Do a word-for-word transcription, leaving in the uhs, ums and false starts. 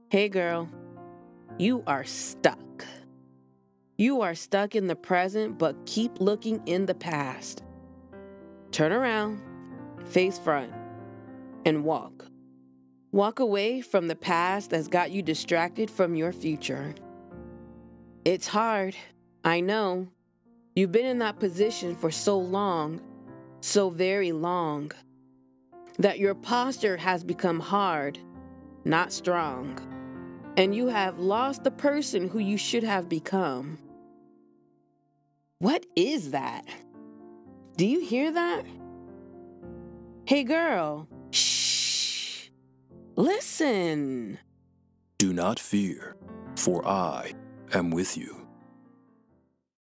Hey girl, you are stuck. You are stuck in the present, but keep looking in the past. Turn around, face front, and walk. Walk away from the past that's got you distracted from your future. It's hard, I know. You've been in that position for so long, so very long, that your posture has become hard, not strong, and you have lost the person who you should have become. What is that? Do you hear that? Hey girl, shh, listen. Do not fear, for I am with you.